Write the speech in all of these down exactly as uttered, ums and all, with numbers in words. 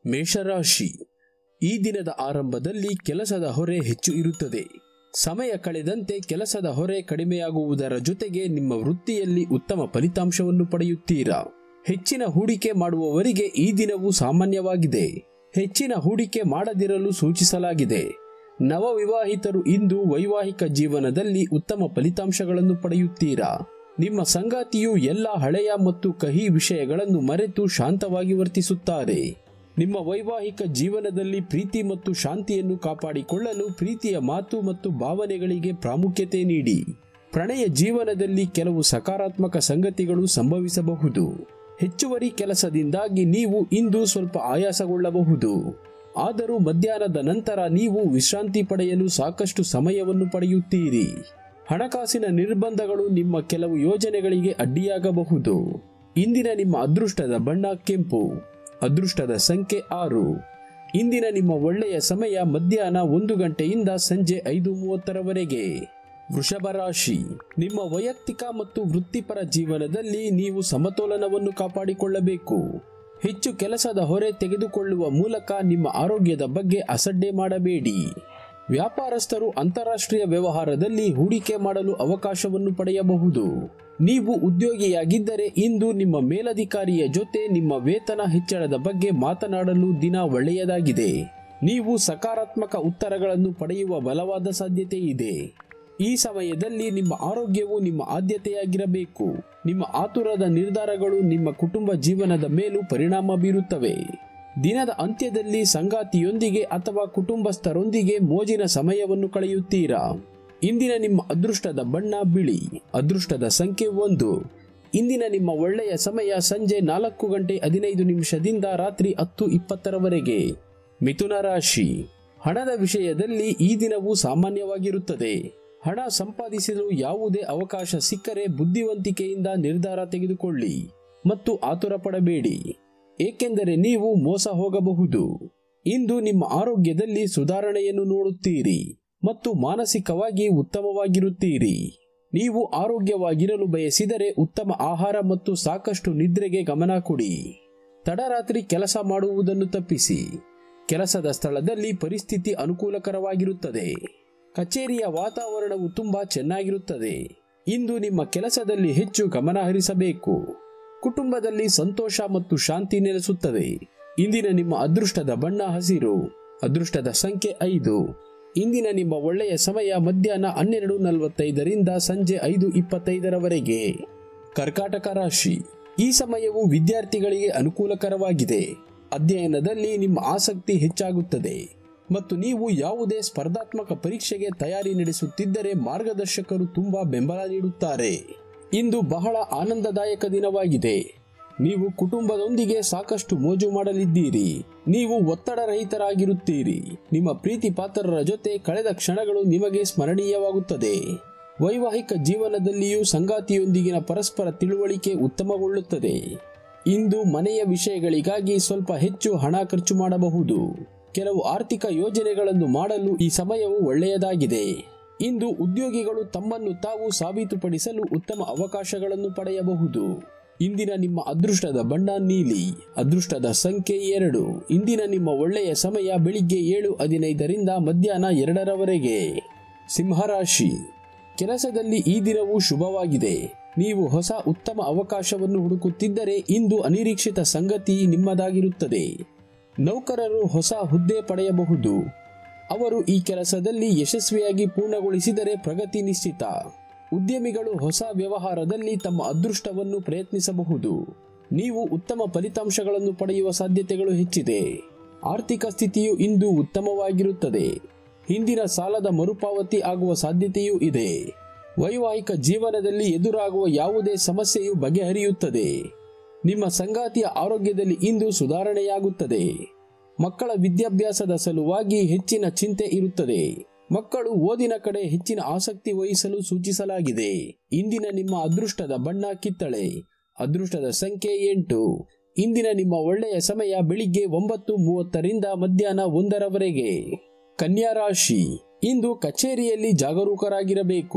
ಮೇಷರಾಶಿ, ಈ ದಿನದ ಆರಂಭದಲ್ಲಿ ಕೆಲಸದ ಹೊರೆ ಹೆಚ್ಚು ಇರುತ್ತದೆ. ಸಮಯ ಕಳೆದಂತೆ ಕೆಲಸದ ಹೊರೆ ಕಡಿಮೆಯಾಗುವುದರ ಜೊತೆಗೆ ನಿಮ್ಮ ವೃತ್ತಿಯಲ್ಲಿ ಉತ್ತಮ ಫಲಿತಾಂಶವನ್ನು ಪಡೆಯುತ್ತೀರಾ. ಹೆಚ್ಚಿನ ಹೂಡಿಕೆ ಮಾಡುವವರಿಗೆ ಈ ದಿನವೂ ಸಾಮಾನ್ಯವಾಗಿದೆ. ಹೆಚ್ಚಿನ ಹೂಡಿಕೆ ಮಾಡದಿರಲು ಸೂಚಿಸಲಾಗಿದೆ. ನವವಿವಾಹಿತರು ಇಂದು ವೈವಾಹಿಕ ಜೀವನದಲ್ಲಿ ಉತ್ತಮ ಫಲಿತಾಂಶಗಳನ್ನು ಪಡೆಯುತ್ತೀರಾ. ನಿಮ್ಮ ಸಂಗಾತಿಯು ಎಲ್ಲ ಹಳೆಯ ಮತ್ತು ಕಹಿ ವಿಷಯಗಳನ್ನು ಮರೆತು ಶಾಂತವಾಗಿ ವರ್ತಿಸುತ್ತಾರೆ. ನಿಮ್ಮ ವೈವಾಹಿಕ ಜೀವನದಲ್ಲಿ ಪ್ರೀತಿ ಮತ್ತು ಶಾಂತಿಯನ್ನು ಕಾಪಾಡಿಕೊಳ್ಳಲು ಪ್ರೀತಿಯ ಮಾತು ಮತ್ತು ಭಾವನೆಗಳಿಗೆ ಪ್ರಾಮುಖ್ಯತೆ ನೀಡಿ. ಪ್ರಣಯ ಜೀವನದಲ್ಲಿ ಕೆಲವು ಸಕಾರಾತ್ಮಕ ಸಂಗತಿಗಳು ಸಂಭವಿಸಬಹುದು. ಹೆಚ್ಚುವರಿ ಕೆಲಸದಿಂದಾಗಿ ನೀವು ಇಂದು ಸ್ವಲ್ಪ ಆಯಾಸಗೊಳ್ಳಬಹುದು. ಆದರೂ ಮಧ್ಯಾಹ್ನದ ನಂತರ ನೀವು ವಿಶ್ರಾಂತಿ ಪಡೆಯಲು ಸಾಕಷ್ಟು ಸಮಯವನ್ನು ಪಡೆಯುತ್ತೀರಿ. ಹಣಕಾಸಿನ ನಿರ್ಬಂಧಗಳು ನಿಮ್ಮ ಕೆಲವು ಯೋಜನೆಗಳಿಗೆ ಅಡ್ಡಿಯಾಗಬಹುದು. ಇಂದಿನ ನಿಮ್ಮ ಅದೃಷ್ಟದ ಬಣ್ಣ ಕೆಂಪು. ಅದೃಷ್ಟದ ಸಂಖ್ಯೆ ಆರು. ಇಂದಿನ ನಿಮ್ಮ ಒಳ್ಳೆಯ ಸಮಯ ಮಧ್ಯಾಹ್ನ ಒಂದು ಗಂಟೆಯಿಂದ ಸಂಜೆ ಐದು ಮೂವತ್ತರವರೆಗೆ. ವೃಷಭ ರಾಶಿ, ನಿಮ್ಮ ವೈಯಕ್ತಿಕ ಮತ್ತು ವೃತ್ತಿಪರ ಜೀವನದಲ್ಲಿ ನೀವು ಸಮತೋಲನವನ್ನು ಕಾಪಾಡಿಕೊಳ್ಳಬೇಕು. ಹೆಚ್ಚು ಕೆಲಸದ ಹೊರೆ ತೆಗೆದುಕೊಳ್ಳುವ ಮೂಲಕ ನಿಮ್ಮ ಆರೋಗ್ಯದ ಬಗ್ಗೆ ಅಸಡ್ಡೆ ಮಾಡಬೇಡಿ. ವ್ಯಾಪಾರಸ್ಥರು ಅಂತಾರಾಷ್ಟ್ರೀಯ ವ್ಯವಹಾರದಲ್ಲಿ ಹೂಡಿಕೆ ಮಾಡಲು ಅವಕಾಶವನ್ನು ಪಡೆಯಬಹುದು. ನೀವು ಉದ್ಯೋಗಿಯಾಗಿದ್ದರೆ ಇಂದು ನಿಮ್ಮ ಮೇಲಧಿಕಾರಿಯ ಜೊತೆ ನಿಮ್ಮ ವೇತನ ಹೆಚ್ಚಳದ ಬಗ್ಗೆ ಮಾತನಾಡಲು ದಿನ ಒಳ್ಳೆಯದಾಗಿದೆ. ನೀವು ಸಕಾರಾತ್ಮಕ ಉತ್ತರಗಳನ್ನು ಪಡೆಯುವ ಬಲವಾದ ಸಾಧ್ಯತೆ ಇದೆ. ಈ ಸಮಯದಲ್ಲಿ ನಿಮ್ಮ ಆರೋಗ್ಯವು ನಿಮ್ಮ ಆದ್ಯತೆಯಾಗಿರಬೇಕು. ನಿಮ್ಮ ಆತುರದ ನಿರ್ಧಾರಗಳು ನಿಮ್ಮ ಕುಟುಂಬ ಜೀವನದ ಮೇಲೂ ಪರಿಣಾಮ ಬೀರುತ್ತವೆ. ದಿನದ ಅಂತ್ಯದಲ್ಲಿ ಸಂಗಾತಿಯೊಂದಿಗೆ ಅಥವಾ ಕುಟುಂಬಸ್ಥರೊಂದಿಗೆ ಮೋಜಿನ ಸಮಯವನ್ನು ಕಳೆಯುತ್ತೀರಾ. ಇಂದಿನ ನಿಮ್ಮ ಅದೃಷ್ಟದ ಬಣ್ಣ ಬಿಳಿ. ಅದೃಷ್ಟದ ಸಂಖ್ಯೆ ಒಂದು. ಇಂದಿನ ನಿಮ್ಮ ಒಳ್ಳೆಯ ಸಮಯ ಸಂಜೆ ನಾಲ್ಕು ಗಂಟೆ ಹದಿನೈದು ನಿಮಿಷದಿಂದ ರಾತ್ರಿ ಹತ್ತು ಇಪ್ಪತ್ತರವರೆಗೆ. ಮಿಥುನ ರಾಶಿ, ಹಣದ ವಿಷಯದಲ್ಲಿ ಈ ದಿನವೂ ಸಾಮಾನ್ಯವಾಗಿರುತ್ತದೆ. ಹಣ ಸಂಪಾದಿಸಲು ಯಾವುದೇ ಅವಕಾಶ ಸಿಕ್ಕರೆ ಬುದ್ಧಿವಂತಿಕೆಯಿಂದ ನಿರ್ಧಾರ ತೆಗೆದುಕೊಳ್ಳಿ ಮತ್ತು ಆತುರ ಪಡಬೇಡಿ, ಏಕೆಂದರೆ ನೀವು ಮೋಸ ಹೋಗಬಹುದು. ಇಂದು ನಿಮ್ಮ ಆರೋಗ್ಯದಲ್ಲಿ ಸುಧಾರಣೆಯನ್ನು ನೋಡುತ್ತೀರಿ ಮತ್ತು ಮಾನಸಿಕವಾಗಿ ಉತ್ತಮವಾಗಿರುತ್ತೀರಿ. ನೀವು ಆರೋಗ್ಯವಾಗಿರಲು ಬಯಸಿದರೆ ಉತ್ತಮ ಆಹಾರ ಮತ್ತು ಸಾಕಷ್ಟು ನಿದ್ರೆಗೆ ಗಮನ ಕೊಡಿ. ತಡರಾತ್ರಿ ಕೆಲಸ ಮಾಡುವುದನ್ನು ತಪ್ಪಿಸಿ. ಕೆಲಸದ ಸ್ಥಳದಲ್ಲಿ ಪರಿಸ್ಥಿತಿ ಅನುಕೂಲಕರವಾಗಿರುತ್ತದೆ. ಕಚೇರಿಯ ವಾತಾವರಣವು ತುಂಬಾ ಚೆನ್ನಾಗಿರುತ್ತದೆ. ಇಂದು ನಿಮ್ಮ ಕೆಲಸದಲ್ಲಿ ಹೆಚ್ಚು ಗಮನ ಹರಿಸಬೇಕು. ಕುಟುಂಬದಲ್ಲಿ ಸಂತೋಷ ಮತ್ತು ಶಾಂತಿ ನೆಲೆಸುತ್ತದೆ. ಇಂದಿನ ನಿಮ್ಮ ಅದೃಷ್ಟದ ಬಣ್ಣ ಹಸಿರು. ಅದೃಷ್ಟದ ಸಂಖ್ಯೆ ಐದು. ಇಂದಿನ ನಿಮ್ಮ ಒಳ್ಳೆಯ ಸಮಯ ಮಧ್ಯಾಹ್ನ ಹನ್ನೆರಡು ನಲವತ್ತೈದರಿಂದ ಸಂಜೆ ಐದು ಇಪ್ಪತ್ತೈದರವರೆಗೆ. ಕರ್ಕಾಟಕ ರಾಶಿ, ಈ ಸಮಯವು ವಿದ್ಯಾರ್ಥಿಗಳಿಗೆ ಅನುಕೂಲಕರವಾಗಿದೆ. ಅಧ್ಯಯನದಲ್ಲಿ ನಿಮ್ಮ ಆಸಕ್ತಿ ಹೆಚ್ಚಾಗುತ್ತದೆ ಮತ್ತು ನೀವು ಯಾವುದೇ ಸ್ಪರ್ಧಾತ್ಮಕ ಪರೀಕ್ಷೆಗೆ ತಯಾರಿ ನಡೆಸುತ್ತಿದ್ದರೆ ಮಾರ್ಗದರ್ಶಕರು ತುಂಬಾ ಬೆಂಬಲ ನೀಡುತ್ತಾರೆ. ಇಂದು ಬಹಳ ಆನಂದದಾಯಕ ದಿನವಾಗಿದೆ. ನೀವು ಕುಟುಂಬದೊಂದಿಗೆ ಸಾಕಷ್ಟು ಮೋಜು ಮಾಡಲಿದ್ದೀರಿ. ನೀವು ಒತ್ತಡರಹಿತರಾಗಿರುತ್ತೀರಿ. ನಿಮ್ಮ ಪ್ರೀತಿ ಪಾತ್ರರ ಜೊತೆ ಕಳೆದ ಕ್ಷಣಗಳು ನಿಮಗೆ ಸ್ಮರಣೀಯವಾಗುತ್ತದೆ. ವೈವಾಹಿಕ ಜೀವನದಲ್ಲಿಯೂ ಸಂಗಾತಿಯೊಂದಿಗಿನ ಪರಸ್ಪರ ತಿಳುವಳಿಕೆ ಉತ್ತಮಗೊಳ್ಳುತ್ತದೆ. ಇಂದು ಮನೆಯ ವಿಷಯಗಳಿಗಾಗಿ ಸ್ವಲ್ಪ ಹೆಚ್ಚು ಹಣ ಖರ್ಚು ಮಾಡಬಹುದು. ಕೆಲವು ಆರ್ಥಿಕ ಯೋಜನೆಗಳನ್ನು ಮಾಡಲು ಈ ಸಮಯವು ಒಳ್ಳೆಯದಾಗಿದೆ. ಇಂದು ಉದ್ಯೋಗಿಗಳು ತಮ್ಮನ್ನು ತಾವು ಸಾಬೀತುಪಡಿಸಲು ಉತ್ತಮ ಅವಕಾಶಗಳನ್ನು ಪಡೆಯಬಹುದು. ಇಂದಿನ ನಿಮ್ಮ ಅದೃಷ್ಟದ ಬಣ್ಣ ನೀಲಿ. ಅದೃಷ್ಟದ ಸಂಖ್ಯೆ ಎರಡು. ಇಂದಿನ ನಿಮ್ಮ ಒಳ್ಳೆಯ ಸಮಯ ಬೆಳಿಗ್ಗೆ ಏಳು ಹದಿನೈದರಿಂದ ಮಧ್ಯಾಹ್ನ ಎರಡರವರೆಗೆ. ಸಿಂಹರಾಶಿ, ಕೆಲಸದಲ್ಲಿ ಈ ದಿನವೂ ಶುಭವಾಗಿದೆ. ನೀವು ಹೊಸ ಉತ್ತಮ ಅವಕಾಶವನ್ನು ಹುಡುಕುತ್ತಿದ್ದರೆ ಇಂದು ಅನಿರೀಕ್ಷಿತ ಸಂಗತಿ ನಿಮ್ಮದಾಗಿರುತ್ತದೆ. ನೌಕರರು ಹೊಸ ಹುದ್ದೆ ಪಡೆಯಬಹುದು. ಅವರು ಈ ಕೆಲಸದಲ್ಲಿ ಯಶಸ್ವಿಯಾಗಿ ಪೂರ್ಣಗೊಳಿಸಿದರೆ ಪ್ರಗತಿ ನಿಶ್ಚಿತ. ಉದ್ಯಮಿಗಳು ಹೊಸ ವ್ಯವಹಾರದಲ್ಲಿ ತಮ್ಮ ಅದೃಷ್ಟವನ್ನು ಪ್ರಯತ್ನಿಸಬಹುದು. ನೀವು ಉತ್ತಮ ಫಲಿತಾಂಶಗಳನ್ನು ಪಡೆಯುವ ಸಾಧ್ಯತೆಗಳು ಹೆಚ್ಚಿದೆ. ಆರ್ಥಿಕ ಸ್ಥಿತಿಯು ಇಂದು ಉತ್ತಮವಾಗಿರುತ್ತದೆ. ಹಿಂದಿನ ಸಾಲದ ಮರುಪಾವತಿ ಆಗುವ ಸಾಧ್ಯತೆಯೂ ಇದೆ. ವೈವಾಹಿಕ ಜೀವನದಲ್ಲಿ ಎದುರಾಗುವ ಯಾವುದೇ ಸಮಸ್ಯೆಯು ಬಗೆಹರಿಯುತ್ತದೆ. ನಿಮ್ಮ ಸಂಗಾತಿಯ ಆರೋಗ್ಯದಲ್ಲಿ ಇಂದು ಸುಧಾರಣೆಯಾಗುತ್ತದೆ. ಮಕ್ಕಳ ವಿದ್ಯಾಭ್ಯಾಸದ ಸಲುವಾಗಿ ಹೆಚ್ಚಿನ ಚಿಂತೆ ಇರುತ್ತದೆ. ಮಕ್ಕಳು ಓದಿನ ಕಡೆ ಹೆಚ್ಚಿನ ಆಸಕ್ತಿ ವಹಿಸಲು ಸೂಚಿಸಲಾಗಿದೆ. ಇಂದಿನ ನಿಮ್ಮ ಅದೃಷ್ಟದ ಬಣ್ಣ ಕಿತ್ತಳೆ. ಅದೃಷ್ಟದ ಸಂಖ್ಯೆ ಎಂಟು. ಇಂದಿನ ನಿಮ್ಮ ಒಳ್ಳೆಯ ಸಮಯ ಬೆಳಿಗ್ಗೆ ಒಂಬತ್ತು ಮೂವತ್ತರಿಂದ ಮಧ್ಯಾಹ್ನ ಒಂದರವರೆಗೆ. ಕನ್ಯಾ ರಾಶಿ, ಇಂದು ಕಚೇರಿಯಲ್ಲಿ ಜಾಗರೂಕರಾಗಿರಬೇಕು.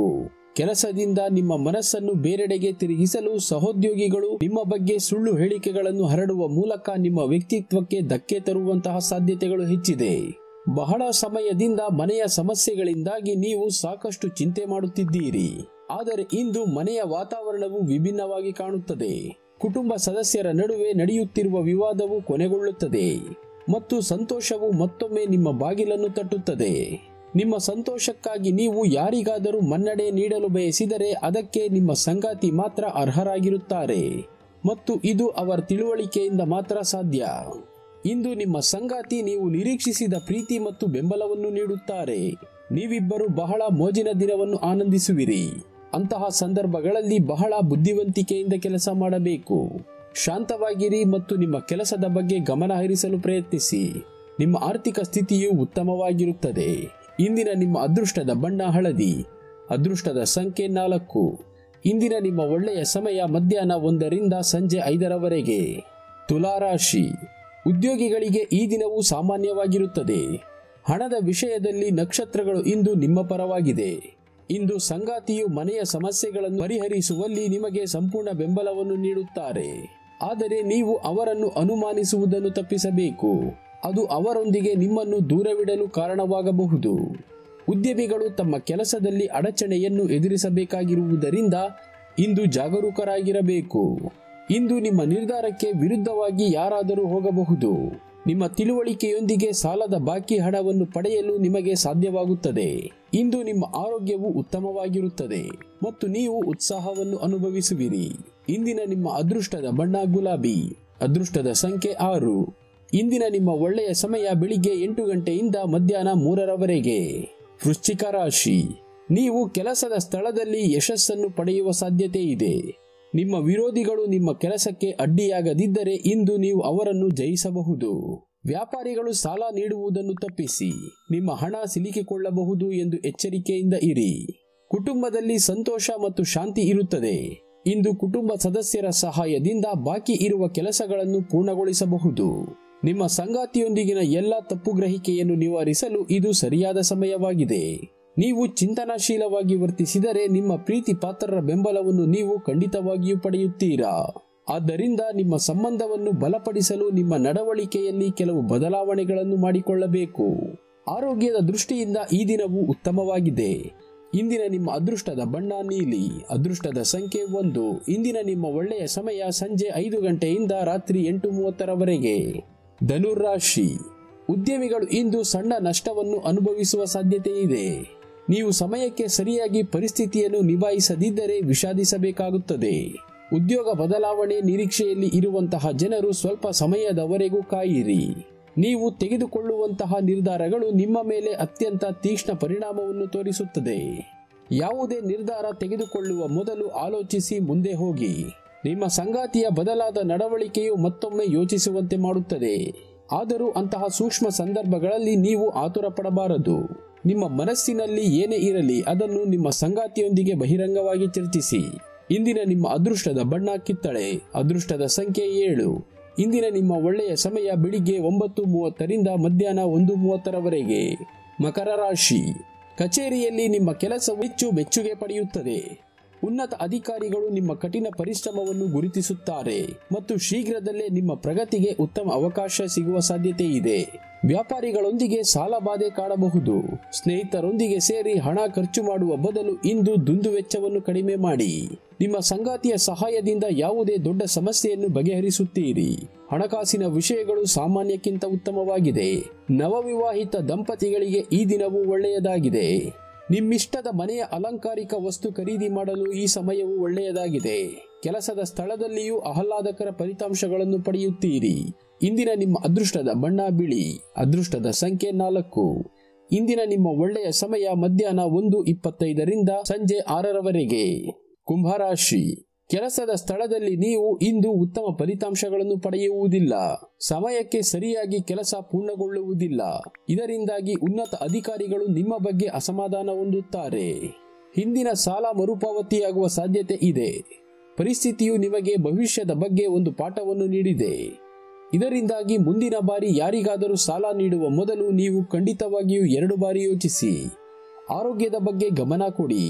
ಕೆಲಸದಿಂದ ನಿಮ್ಮ ಮನಸ್ಸನ್ನು ಬೇರೆಡೆಗೆ ತಿರುಗಿಸಲು ಸಹೋದ್ಯೋಗಿಗಳು ನಿಮ್ಮ ಬಗ್ಗೆ ಸುಳ್ಳು ಹೇಳಿಕೆಗಳನ್ನು ಹರಡುವ ಮೂಲಕ ನಿಮ್ಮ ವ್ಯಕ್ತಿತ್ವಕ್ಕೆ ಧಕ್ಕೆ ತರುವಂತಹ ಸಾಧ್ಯತೆಗಳು ಹೆಚ್ಚಿದೆ. ಬಹಳ ಸಮಯದಿಂದ ಮನೆಯ ಸಮಸ್ಯೆಗಳಿಂದಾಗಿ ನೀವು ಸಾಕಷ್ಟು ಚಿಂತೆ ಮಾಡುತ್ತಿದ್ದೀರಿ. ಆದರೆ ಇಂದು ಮನೆಯ ವಾತಾವರಣವು ವಿಭಿನ್ನವಾಗಿ ಕಾಣುತ್ತದೆ. ಕುಟುಂಬ ಸದಸ್ಯರ ನಡುವೆ ನಡೆಯುತ್ತಿರುವ ವಿವಾದವು ಕೊನೆಗೊಳ್ಳುತ್ತದೆ ಮತ್ತು ಸಂತೋಷವು ಮತ್ತೊಮ್ಮೆ ನಿಮ್ಮ ಬಾಗಿಲನ್ನು ತಟ್ಟುತ್ತದೆ. ನಿಮ್ಮ ಸಂತೋಷಕ್ಕಾಗಿ ನೀವು ಯಾರಿಗಾದರೂ ಮನ್ನಣೆ ನೀಡಲು ಬಯಸಿದರೆ ಅದಕ್ಕೆ ನಿಮ್ಮ ಸಂಗಾತಿ ಮಾತ್ರ ಅರ್ಹರಾಗಿರುತ್ತಾರೆ ಮತ್ತು ಇದು ಅವರ ತಿಳುವಳಿಕೆಯಿಂದ ಮಾತ್ರ ಸಾಧ್ಯ. ಇಂದು ನಿಮ್ಮ ಸಂಗಾತಿ ನೀವು ನಿರೀಕ್ಷಿಸಿದ ಪ್ರೀತಿ ಮತ್ತು ಬೆಂಬಲವನ್ನು ನೀಡುತ್ತಾರೆ. ನೀವಿಬ್ಬರು ಬಹಳ ಮೋಜಿನ ದಿನವನ್ನು ಆನಂದಿಸುವಿರಿ. ಅಂತಹ ಸಂದರ್ಭಗಳಲ್ಲಿ ಬಹಳ ಬುದ್ಧಿವಂತಿಕೆಯಿಂದ ಕೆಲಸ ಮಾಡಬೇಕು. ಶಾಂತವಾಗಿರಿ ಮತ್ತು ನಿಮ್ಮ ಕೆಲಸದ ಬಗ್ಗೆ ಗಮನ ಹರಿಸಲು ಪ್ರಯತ್ನಿಸಿ. ನಿಮ್ಮ ಆರ್ಥಿಕ ಸ್ಥಿತಿಯು ಉತ್ತಮವಾಗಿರುತ್ತದೆ. ಇಂದಿನ ನಿಮ್ಮ ಅದೃಷ್ಟದ ಬಣ್ಣ ಹಳದಿ. ಅದೃಷ್ಟದ ಸಂಖ್ಯೆ ನಾಲ್ಕು. ಇಂದಿನ ನಿಮ್ಮ ಒಳ್ಳೆಯ ಸಮಯ ಮಧ್ಯಾಹ್ನ ಒಂದರಿಂದ ಸಂಜೆ ಐದರವರೆಗೆ. ತುಲಾರಾಶಿ. ಉದ್ಯೋಗಿಗಳಿಗೆ ಈ ದಿನವು ಸಾಮಾನ್ಯವಾಗಿರುತ್ತದೆ. ಹಣದ ವಿಷಯದಲ್ಲಿ ನಕ್ಷತ್ರಗಳು ಇಂದು ನಿಮ್ಮ ಪರವಾಗಿದೆ. ಇಂದು ಸಂಗಾತಿಯು ಮನೆಯ ಸಮಸ್ಯೆಗಳನ್ನು ಪರಿಹರಿಸುವಲ್ಲಿ ನಿಮಗೆ ಸಂಪೂರ್ಣ ಬೆಂಬಲವನ್ನು ನೀಡುತ್ತಾರೆ. ಆದರೆ ನೀವು ಅವರನ್ನು ಅನುಮಾನಿಸುವುದನ್ನು ತಪ್ಪಿಸಬೇಕು. ಅದು ಅವರೊಂದಿಗೆ ನಿಮ್ಮನ್ನು ದೂರವಿಡಲು ಕಾರಣವಾಗಬಹುದು. ಉದ್ಯಮಿಗಳು ತಮ್ಮ ಕೆಲಸದಲ್ಲಿ ಅಡಚಣೆಯನ್ನು ಎದುರಿಸಬೇಕಾಗಿರುವುದರಿಂದ ಇಂದು ಜಾಗರೂಕರಾಗಿರಬೇಕು. ಇಂದು ನಿಮ್ಮ ನಿರ್ಧಾರಕ್ಕೆ ವಿರುದ್ಧವಾಗಿ ಯಾರಾದರೂ ಹೋಗಬಹುದು. ನಿಮ್ಮ ತಿಳುವಳಿಕೆಯೊಂದಿಗೆ ಸಾಲದ ಬಾಕಿ ಹಣವನ್ನು ಪಡೆಯಲು ನಿಮಗೆ ಸಾಧ್ಯವಾಗುತ್ತದೆ. ಇಂದು ನಿಮ್ಮ ಆರೋಗ್ಯವು ಉತ್ತಮವಾಗಿರುತ್ತದೆ ಮತ್ತು ನೀವು ಉತ್ಸಾಹವನ್ನು ಅನುಭವಿಸುವಿರಿ. ಇಂದಿನ ನಿಮ್ಮ ಅದೃಷ್ಟದ ಬಣ್ಣ ಗುಲಾಬಿ. ಅದೃಷ್ಟದ ಸಂಖ್ಯೆ ಆರು. ಇಂದಿನ ನಿಮ್ಮ ಒಳ್ಳೆಯ ಸಮಯ ಬೆಳಿಗ್ಗೆ ಎಂಟು ಗಂಟೆಯಿಂದ ಮಧ್ಯಾಹ್ನ ಮೂರರವರೆಗೆ. ವೃಶ್ಚಿಕ ರಾಶಿ. ನೀವು ಕೆಲಸದ ಸ್ಥಳದಲ್ಲಿ ಯಶಸ್ಸನ್ನು ಪಡೆಯುವ ಸಾಧ್ಯತೆ ಇದೆ. ನಿಮ್ಮ ವಿರೋಧಿಗಳು ನಿಮ್ಮ ಕೆಲಸಕ್ಕೆ ಅಡ್ಡಿಯಾಗದಿದ್ದರೆ ಇಂದು ನೀವು ಅವರನ್ನು ಜಯಿಸಬಹುದು. ವ್ಯಾಪಾರಿಗಳು ಸಾಲ ನೀಡುವುದನ್ನು ತಪ್ಪಿಸಿ. ನಿಮ್ಮ ಹಣ ಸಿಲುಕಿಕೊಳ್ಳಬಹುದು ಎಂದು ಎಚ್ಚರಿಕೆಯಿಂದ ಇರಿ. ಕುಟುಂಬದಲ್ಲಿ ಸಂತೋಷ ಮತ್ತು ಶಾಂತಿ ಇರುತ್ತದೆ. ಇಂದು ಕುಟುಂಬ ಸದಸ್ಯರ ಸಹಾಯದಿಂದ ಬಾಕಿ ಇರುವ ಕೆಲಸಗಳನ್ನು ಪೂರ್ಣಗೊಳಿಸಬಹುದು. ನಿಮ್ಮ ಸಂಗಾತಿಯೊಂದಿಗಿನ ಎಲ್ಲ ತಪ್ಪುಗ್ರಹಿಕೆಯನ್ನು ನಿವಾರಿಸಲು ಇದು ಸರಿಯಾದ ಸಮಯವಾಗಿದೆ. ನೀವು ಚಿಂತನಾಶೀಲವಾಗಿ ವರ್ತಿಸಿದರೆ ನಿಮ್ಮ ಪ್ರೀತಿ ಪಾತ್ರರ ಬೆಂಬಲವನ್ನು ನೀವು ಖಂಡಿತವಾಗಿಯೂ ಪಡೆಯುತ್ತೀರಾ. ಆದ್ದರಿಂದ ನಿಮ್ಮ ಸಂಬಂಧವನ್ನು ಬಲಪಡಿಸಲು ನಿಮ್ಮ ನಡವಳಿಕೆಯಲ್ಲಿ ಕೆಲವು ಬದಲಾವಣೆಗಳನ್ನು ಮಾಡಿಕೊಳ್ಳಬೇಕು. ಆರೋಗ್ಯದ ದೃಷ್ಟಿಯಿಂದ ಈ ದಿನವು ಉತ್ತಮವಾಗಿದೆ. ಇಂದಿನ ನಿಮ್ಮ ಅದೃಷ್ಟದ ಬಣ್ಣ ನೀಲಿ. ಅದೃಷ್ಟದ ಸಂಖ್ಯೆ ಒಂದು. ಇಂದಿನ ನಿಮ್ಮ ಒಳ್ಳೆಯ ಸಮಯ ಸಂಜೆ ಐದು ಗಂಟೆಯಿಂದ ರಾತ್ರಿ ಎಂಟು ಮೂವತ್ತರವರೆಗೆ. ಧನುರಾಶಿ. ಉದ್ಯಮಿಗಳು ಇಂದು ಸಣ್ಣ ನಷ್ಟವನ್ನು ಅನುಭವಿಸುವ ಸಾಧ್ಯತೆ ಇದೆ. ನೀವು ಸಮಯಕ್ಕೆ ಸರಿಯಾಗಿ ಪರಿಸ್ಥಿತಿಯನ್ನು ನಿಭಾಯಿಸದಿದ್ದರೆ ವಿಷಾದಿಸಬೇಕಾಗುತ್ತದೆ. ಉದ್ಯೋಗ ಬದಲಾವಣೆ ನಿರೀಕ್ಷೆಯಲ್ಲಿ ಇರುವಂತಹ ಜನರು ಸ್ವಲ್ಪ ಸಮಯದವರೆಗೂ ಕಾಯಿರಿ. ನೀವು ತೆಗೆದುಕೊಳ್ಳುವಂತಹ ನಿರ್ಧಾರಗಳು ನಿಮ್ಮ ಮೇಲೆ ಅತ್ಯಂತ ತೀಕ್ಷ್ಣ ಪರಿಣಾಮವನ್ನು ತೋರಿಸುತ್ತದೆ. ಯಾವುದೇ ನಿರ್ಧಾರ ತೆಗೆದುಕೊಳ್ಳುವ ಮೊದಲು ಆಲೋಚಿಸಿ ಮುಂದೆ ಹೋಗಿ. ನಿಮ್ಮ ಸಂಗಾತಿಯ ಬದಲಾದ ನಡವಳಿಕೆಯು ಮತ್ತೊಮ್ಮೆ ಯೋಚಿಸುವಂತೆ ಮಾಡುತ್ತದೆ. ಆದರೂ ಅಂತಹ ಸೂಕ್ಷ್ಮ ಸಂದರ್ಭಗಳಲ್ಲಿ ನೀವು ಆತುರ ಪಡಬಾರದು. ನಿಮ್ಮ ಮನಸ್ಸಿನಲ್ಲಿ ಏನೇ ಇರಲಿ ಅದನ್ನು ನಿಮ್ಮ ಸಂಗಾತಿಯೊಂದಿಗೆ ಬಹಿರಂಗವಾಗಿ ಚರ್ಚಿಸಿ. ಇಂದಿನ ನಿಮ್ಮ ಅದೃಷ್ಟದ ಬಣ್ಣ ಕಿತ್ತಳೆ. ಅದೃಷ್ಟದ ಸಂಖ್ಯೆ ಏಳು. ಇಂದಿನ ನಿಮ್ಮ ಒಳ್ಳೆಯ ಸಮಯ ಬೆಳಿಗ್ಗೆ ಒಂಬತ್ತು ಮೂವತ್ತರಿಂದ ಮಧ್ಯಾಹ್ನ ಒಂದು ಮೂವತ್ತರವರೆಗೆ. ಮಕರ ರಾಶಿ. ಕಚೇರಿಯಲ್ಲಿ ನಿಮ್ಮ ಕೆಲಸವು ಹೆಚ್ಚು ಮೆಚ್ಚುಗೆ ಪಡೆಯುತ್ತದೆ. ಉನ್ನತ ಅಧಿಕಾರಿಗಳು ನಿಮ್ಮ ಕಠಿಣ ಪರಿಶ್ರಮವನ್ನು ಗುರುತಿಸುತ್ತಾರೆ ಮತ್ತು ಶೀಘ್ರದಲ್ಲೇ ನಿಮ್ಮ ಪ್ರಗತಿಗೆ ಉತ್ತಮ ಅವಕಾಶ ಸಿಗುವ ಸಾಧ್ಯತೆ ಇದೆ. ವ್ಯಾಪಾರಿಗಳೊಂದಿಗೆ ಸಾಲಬಾಧೆ ಕಾಣಬಹುದು. ಸ್ನೇಹಿತರೊಂದಿಗೆ ಸೇರಿ ಹಣ ಖರ್ಚು ಮಾಡುವ ಬದಲು ಇಂದು ದುಂದುವೆಚ್ಚವನ್ನು ಕಡಿಮೆ ಮಾಡಿ. ನಿಮ್ಮ ಸಂಗಾತಿಯ ಸಹಾಯದಿಂದ ಯಾವುದೇ ದೊಡ್ಡ ಸಮಸ್ಯೆಯನ್ನು ಬಗೆಹರಿಸುತ್ತೀರಿ. ಹಣಕಾಸಿನ ವಿಷಯಗಳು ಸಾಮಾನ್ಯಕ್ಕಿಂತ ಉತ್ತಮವಾಗಿದೆ. ನವವಿವಾಹಿತ ದಂಪತಿಗಳಿಗೆ ಈ ದಿನವೂ ಒಳ್ಳೆಯದಾಗಿದೆ. ನಿಮ್ಮಿಷ್ಟದ ಮನೆಯ ಅಲಂಕಾರಿಕ ವಸ್ತು ಖರೀದಿ ಮಾಡಲು ಈ ಸಮಯವು ಒಳ್ಳೆಯದಾಗಿದೆ. ಕೆಲಸದ ಸ್ಥಳದಲ್ಲಿಯೂ ಆಹ್ಲಾದಕರ ಫಲಿತಾಂಶಗಳನ್ನು ಪಡೆಯುತ್ತೀರಿ. ಇಂದಿನ ನಿಮ್ಮ ಅದೃಷ್ಟದ ಬಣ್ಣ ಬಿಳಿ. ಅದೃಷ್ಟದ ಸಂಖ್ಯೆ ನಾಲ್ಕು. ಇಂದಿನ ನಿಮ್ಮ ಒಳ್ಳೆಯ ಸಮಯ ಮಧ್ಯಾಹ್ನ ಒಂದು ಇಪ್ಪತ್ತೈದರಿಂದ ಸಂಜೆ ಆರರವರೆಗೆ. ಕುಂಭರಾಶಿ. ಕೆಲಸದ ಸ್ಥಳದಲ್ಲಿ ನೀವು ಇಂದು ಉತ್ತಮ ಫಲಿತಾಂಶಗಳನ್ನು ಪಡೆಯುವುದಿಲ್ಲ. ಸಮಯಕ್ಕೆ ಸರಿಯಾಗಿ ಕೆಲಸ ಪೂರ್ಣಗೊಳ್ಳುವುದಿಲ್ಲ. ಇದರಿಂದಾಗಿ ಉನ್ನತ ಅಧಿಕಾರಿಗಳು ನಿಮ್ಮ ಬಗ್ಗೆ ಅಸಮಾಧಾನ ಹೊಂದುತ್ತಾರೆ. ಹಿಂದಿನ ಸಾಲ ಮರುಪಾವತಿಯಾಗುವ ಸಾಧ್ಯತೆ ಇದೆ. ಪರಿಸ್ಥಿತಿಯು ನಿಮಗೆ ಭವಿಷ್ಯದ ಬಗ್ಗೆ ಒಂದು ಪಾಠವನ್ನು ನೀಡಿದೆ. ಇದರಿಂದಾಗಿ ಮುಂದಿನ ಬಾರಿ ಯಾರಿಗಾದರೂ ಸಾಲ ನೀಡುವ ಮೊದಲು ನೀವು ಖಂಡಿತವಾಗಿಯೂ ಎರಡು ಬಾರಿ ಯೋಚಿಸಿ. ಆರೋಗ್ಯದ ಬಗ್ಗೆ ಗಮನ ಕೊಡಿ.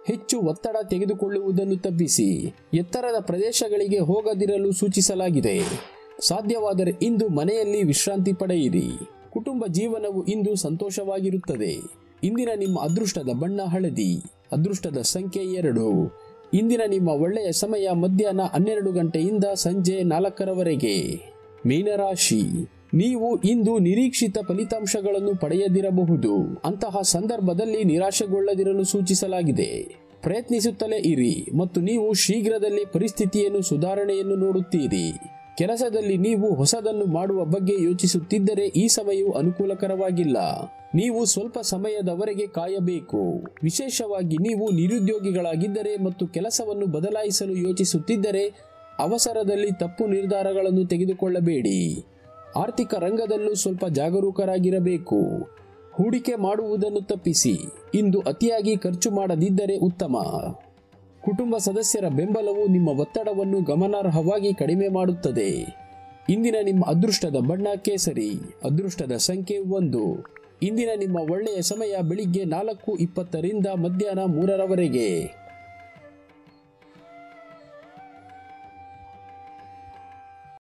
ಹೆಚ್ಚು ಒತ್ತಡ ತೆಗೆದುಕೊಳ್ಳುವುದನ್ನು ತಪ್ಪಿಸಿ ಎತ್ತರದ ಪ್ರದೇಶಗಳಿಗೆ ಹೋಗದಿರಲು ಸೂಚಿಸಲಾಗಿದೆ. ಸಾಧ್ಯವಾದರೆ ಇಂದು ಮನೆಯಲ್ಲಿ ವಿಶ್ರಾಂತಿ ಪಡೆಯಿರಿ. ಕುಟುಂಬ ಜೀವನವು ಇಂದು ಸಂತೋಷವಾಗಿರುತ್ತದೆ. ಇಂದಿನ ನಿಮ್ಮ ಅದೃಷ್ಟದ ಬಣ್ಣ ಹಳದಿ. ಅದೃಷ್ಟದ ಸಂಖ್ಯೆ ಎರಡು. ಇಂದಿನ ನಿಮ್ಮ ಒಳ್ಳೆಯ ಸಮಯ ಮಧ್ಯಾಹ್ನ ಹನ್ನೆರಡು ಗಂಟೆಯಿಂದ ಸಂಜೆ ನಾಲ್ಕರವರೆಗೆ. ಮೀನರಾಶಿ, ನೀವು ಇಂದು ನಿರೀಕ್ಷಿತ ಫಲಿತಾಂಶಗಳನ್ನು ಪಡೆಯದಿರಬಹುದು. ಅಂತಹ ಸಂದರ್ಭದಲ್ಲಿ ನಿರಾಶೆಗೊಳ್ಳದಿರಲು ಸೂಚಿಸಲಾಗಿದೆ. ಪ್ರಯತ್ನಿಸುತ್ತಲೇ ಇರಿ ಮತ್ತು ನೀವು ಶೀಘ್ರದಲ್ಲೇ ಪರಿಸ್ಥಿತಿಯನ್ನು ಸುಧಾರಣೆಯನ್ನು ನೋಡುತ್ತೀರಿ. ಕೆಲಸದಲ್ಲಿ ನೀವು ಹೊಸದನ್ನು ಮಾಡುವ ಬಗ್ಗೆ ಯೋಚಿಸುತ್ತಿದ್ದರೆ ಈ ಸಮಯವು ಅನುಕೂಲಕರವಾಗಿಲ್ಲ. ನೀವು ಸ್ವಲ್ಪ ಸಮಯದವರೆಗೆ ಕಾಯಬೇಕು. ವಿಶೇಷವಾಗಿ ನೀವು ನಿರುದ್ಯೋಗಿಗಳಾಗಿದ್ದರೆ ಮತ್ತು ಕೆಲಸವನ್ನು ಬದಲಾಯಿಸಲು ಯೋಚಿಸುತ್ತಿದ್ದರೆ ಅವಸರದಲ್ಲಿ ತಪ್ಪು ನಿರ್ಧಾರಗಳನ್ನು ತೆಗೆದುಕೊಳ್ಳಬೇಡಿ. ಆರ್ಥಿಕ ರಂಗದಲ್ಲೂ ಸ್ವಲ್ಪ ಜಾಗರೂಕರಾಗಿರಬೇಕು. ಹೂಡಿಕೆ ಮಾಡುವುದನ್ನು ತಪ್ಪಿಸಿ. ಇಂದು ಅತಿಯಾಗಿ ಖರ್ಚು ಮಾಡದಿದ್ದರೆ ಉತ್ತಮ. ಕುಟುಂಬ ಸದಸ್ಯರ ಬೆಂಬಲವು ನಿಮ್ಮ ಒತ್ತಡವನ್ನು ಗಮನಾರ್ಹವಾಗಿ ಕಡಿಮೆ ಮಾಡುತ್ತದೆ. ಇಂದಿನ ನಿಮ್ಮ ಅದೃಷ್ಟದ ಬಣ್ಣ ಕೇಸರಿ. ಅದೃಷ್ಟದ ಸಂಖ್ಯೆ ಒಂದು. ಇಂದಿನ ನಿಮ್ಮ ಒಳ್ಳೆಯ ಸಮಯ ಬೆಳಿಗ್ಗೆ ನಾಲ್ಕು ಇಪ್ಪತ್ತರಿಂದ ಮಧ್ಯಾಹ್ನ ಮೂರರವರೆಗೆ.